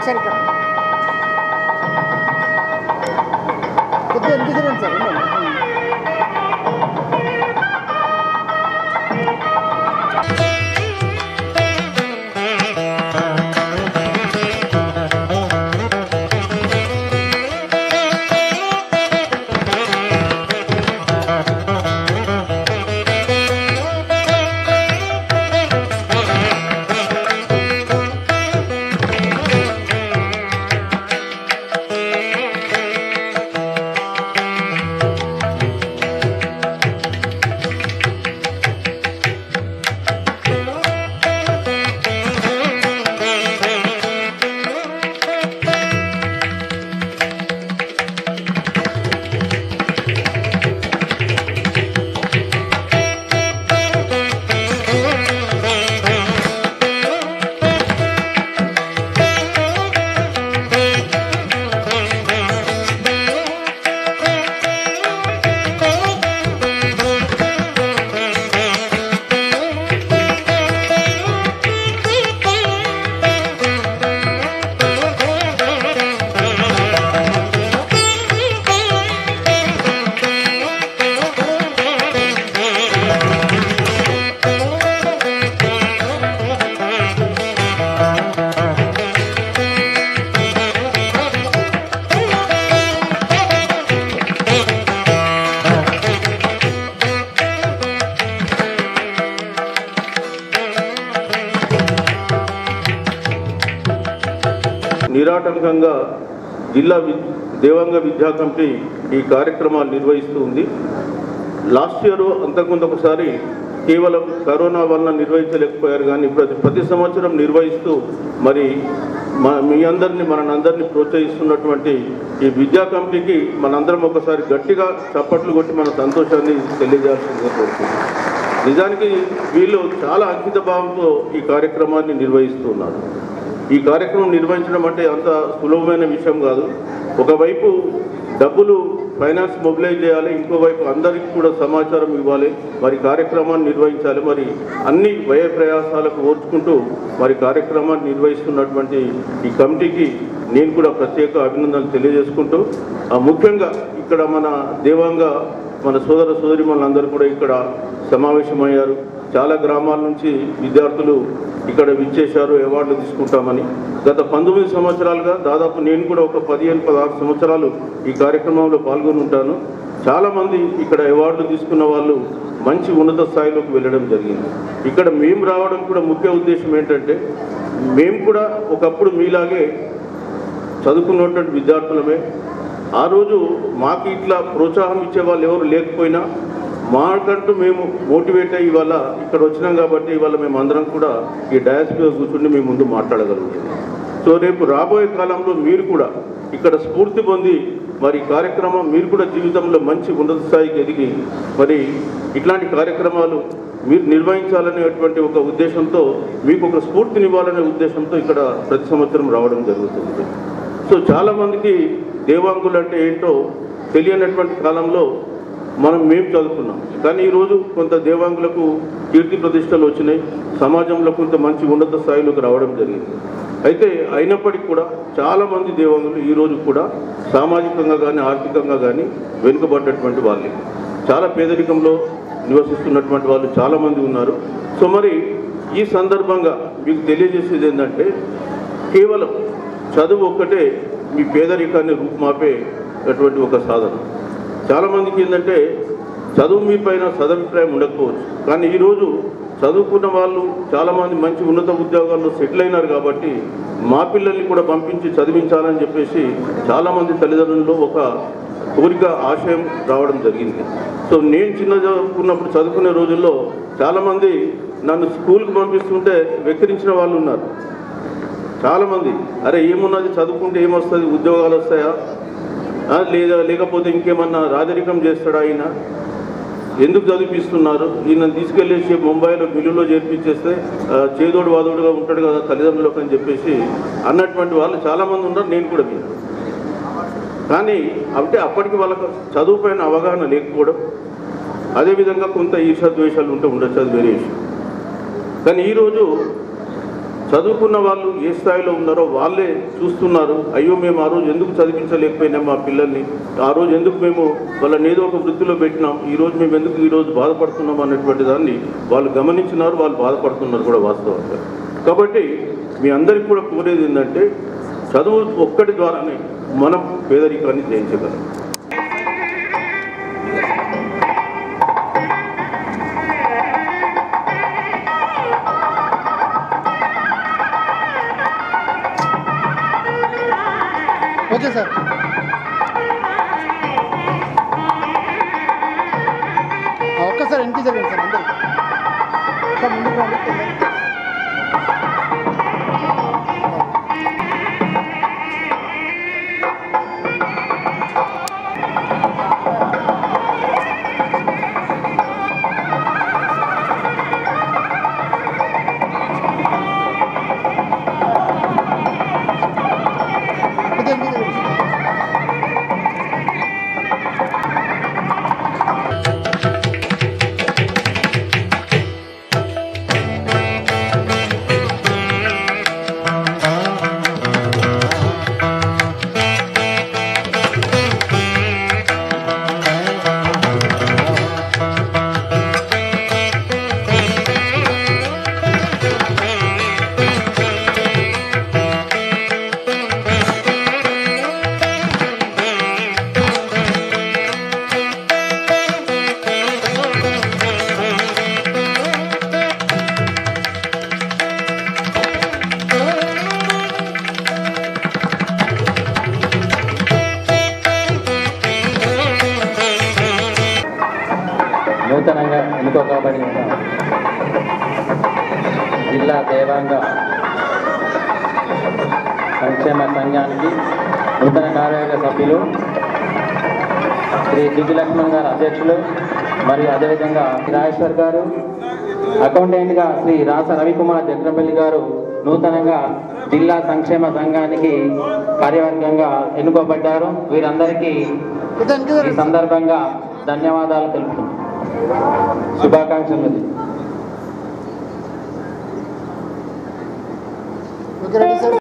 సరిగ్గా కొద్దిగా ఎందుకు సార్ నిరాటంకంగా జిల్లా దేవాంగ విద్యా కమిటీ ఈ కార్యక్రమాలు నిర్వహిస్తూ ఉంది. లాస్ట్ ఇయర్ అంతకుముందు ఒకసారి కేవలం కరోనా వలన నిర్వహించలేకపోయారు, కానీ ప్రతి సంవత్సరం నిర్వహిస్తూ మరి మనందరినీ ప్రోత్సహిస్తున్నటువంటి ఈ విద్యా కమిటీకి మనందరం ఒకసారి గట్టిగా చప్పట్లు కొట్టి మన సంతోషాన్ని తెలియజేయాల్సిందిగా కోరుతున్నాం. నిజానికి వీళ్ళు చాలా అంకిత భావంతో ఈ కార్యక్రమాన్ని నిర్వహిస్తున్నారు. ఈ కార్యక్రమం నిర్వహించడం అంటే అంత సులభమైన విషయం కాదు. ఒకవైపు డబ్బులు ఫైనాన్స్ మొబిలైజ్ చేయాలి, ఇంకోవైపు అందరికీ కూడా సమాచారం ఇవ్వాలి, మరి కార్యక్రమాన్ని నిర్వహించాలి. మరి అన్ని వ్యయ ప్రయాసాలకు ఓర్చుకుంటూ మరి కార్యక్రమాన్ని నిర్వహిస్తున్నటువంటి ఈ కమిటీకి నేను కూడా ప్రత్యేక అభినందనలు తెలియజేసుకుంటూ, ముఖ్యంగా ఇక్కడ మన దేవాంగ మన సోదర సోదరిమణులందరూ కూడా ఇక్కడ సమావేశమయ్యారు. చాలా గ్రామాల నుంచి విద్యార్థులు ఇక్కడ విచ్చేశారు అవార్డులు తీసుకుంటామని. గత 19 సంవత్సరాలుగా దాదాపు నేను కూడా ఒక 15-16 సంవత్సరాలు ఈ కార్యక్రమంలో పాల్గొని ఉంటాను. చాలామంది ఇక్కడ అవార్డులు తీసుకున్న వాళ్ళు మంచి ఉన్నత స్థాయిలోకి వెళ్ళడం జరిగింది. ఇక్కడ మేము రావడం కూడా ముఖ్య ఉద్దేశం ఏంటంటే, మేము కూడా ఒకప్పుడు మీలాగే చదువుకున్నటువంటి విద్యార్థులమే. ఆ రోజు మాకు ఇట్లా ప్రోత్సాహం ఇచ్చే వాళ్ళు ఎవరు లేకపోయినా మాకంటూ మేము మోటివేట్ అయ్యి ఇవాళ ఇక్కడ వచ్చినాం కాబట్టి ఇవాళ మేము అందరం కూడా ఈ డయాస్ మీద కూర్చుని మీ ముందు మాట్లాడగలుగుతున్నాం. సో రేపు రాబోయే కాలంలో మీరు కూడా ఇక్కడ స్ఫూర్తి పొంది మరి కార్యక్రమం మీరు కూడా జీవితంలో మంచి ఉన్నత స్థాయికి ఎదిగి మరి ఇట్లాంటి కార్యక్రమాలు మీరు నిర్వహించాలనేటువంటి ఒక ఉద్దేశంతో, మీకు ఒక స్ఫూర్తినివ్వాలనే ఉద్దేశంతో ఇక్కడ ప్రతి సంవత్సరం రావడం జరుగుతుంది. సో చాలామందికి దేవాంగులు అంటే ఏంటో తెలియనటువంటి కాలంలో మేము చదువుకున్నాం, కానీ ఈరోజు కొంత దేవాంగులకు కీర్తి ప్రతిష్టలు వచ్చినాయి, సమాజంలో కొంత మంచి ఉన్నత స్థాయిలోకి రావడం జరిగింది. అయితే అయినప్పటికీ కూడా చాలామంది దేవాంగులు ఈరోజు కూడా సామాజికంగా కానీ ఆర్థికంగా కానీ వెనుకబడ్డటువంటి వాళ్ళే, చాలా పేదరికంలో నివసిస్తున్నటువంటి వాళ్ళు చాలామంది ఉన్నారు. సో మరి ఈ సందర్భంగా మీకు తెలియజేసేది ఏంటంటే, కేవలం చదువు ఒక్కటే మీ పేదరికాన్ని రూపుమాపేటువంటి ఒక సాధన. చాలామందికి ఏంటంటే చదువు మీ పైన సదభిప్రాయం ఉండకపోవచ్చు, కానీ ఈరోజు చదువుకున్న వాళ్ళు చాలామంది మంచి ఉన్నత ఉద్యోగాల్లో సెటిల్ అయినారు కాబట్టి మా పిల్లల్ని కూడా పంపించి చదివించాలని చెప్పేసి చాలామంది తల్లిదండ్రుల్లో ఒక కోరిక ఆశయం రావడం జరిగింది. సో నేను చదువుకునే రోజుల్లో చాలామంది నన్ను స్కూల్కి పంపిస్తుంటే వెక్కిరించిన వాళ్ళు ఉన్నారు. చాలామంది అరే ఏమున్నది చదువుకుంటే ఏమొస్తుంది, ఉద్యోగాలు వస్తాయా, లేకపోతే ఇంకేమన్నా రాజరికం చేస్తాడా, ఆయన ఎందుకు చదివిస్తున్నారు, ఈయన తీసుకెళ్ళేసి ముంబైలో మిల్లులో చేర్పించేస్తే చేదోడు వాదోడుగా ఉంటాడు కదా తల్లిదండ్రులకు అని చెప్పేసి అన్నటువంటి వాళ్ళు చాలామంది ఉన్నారు. నేను కూడా విన్నాను. కానీ అంటే అప్పటికి వాళ్ళకు చదువు పైన అవగాహన లేకపోవడం, అదేవిధంగా కొంత ఈర్ష్యాద్వేషాలు ఉంటే ఉండొచ్చు, అది వేరే విషయం. కానీ ఈరోజు చదువుకున్న వాళ్ళు ఏ స్థాయిలో ఉన్నారో వాళ్ళే చూస్తున్నారు. అయ్యో మేము ఆ రోజు ఎందుకు చదివించలేకపోయినాం మా పిల్లల్ని, ఆ రోజు ఎందుకు మేము వాళ్ళని ఏదో ఒక వృత్తిలో పెట్టినాం, ఈరోజు మేము ఎందుకు ఈరోజు బాధపడుతున్నాం అనేటువంటి దాన్ని వాళ్ళు గమనించినారు, వాళ్ళు బాధపడుతున్నారు కూడా వాస్తవంగా. కాబట్టి మీ అందరికీ కూడా కోరేది ఏంటంటే చదువు ఒక్కటి ద్వారానే మనం పేదరికాన్ని జయించగలం. Okay sir. ఒక్కసారి వెనక్కి జరిగింది సార్ అందరూ సార్ ముందుకు రండి. నూతనంగా ఎన్నుకోబడిన జిల్లా దేవాంగ సంక్షేమ సంఘానికి నూతన కార్యవర్గ సభ్యులు శ్రీ జిగ్గి లక్ష్మణ్ గారు అధ్యక్షులు, మరియు అదేవిధంగా రాజేశ్వర్ గారు, అకౌంటెంట్గా శ్రీ రాస రవికుమార్ జగ్రపల్లి గారు నూతనంగా జిల్లా సంక్షేమ సంఘానికి కార్యవర్గంగా ఎన్నుకోబడ్డారు. వీరందరికీ ఈ సందర్భంగా ధన్యవాదాలు తెలుపుతున్నాను. శుభాకాంక్షలు. Okay ready sir.